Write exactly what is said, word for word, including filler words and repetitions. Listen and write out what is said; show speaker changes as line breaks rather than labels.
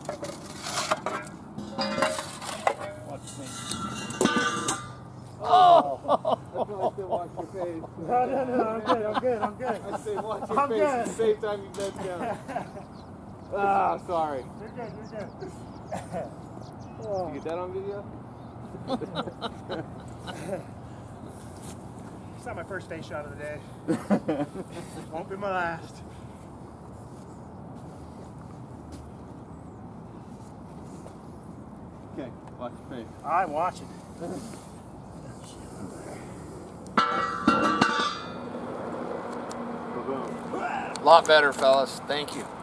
Watch me.
Oh!
That's why I said watch your face.
No, no, no, I'm good, I'm good, I'm good.
I say watch your
I'm
face
good.
at the same time you bend down. Ah, sorry.
You're good, you're good.
You get that on video?
It's not my first face shot of the day. Won't be my last.
Okay, watch your face.
I'm watching.
Boom.
A lot better, fellas. Thank you.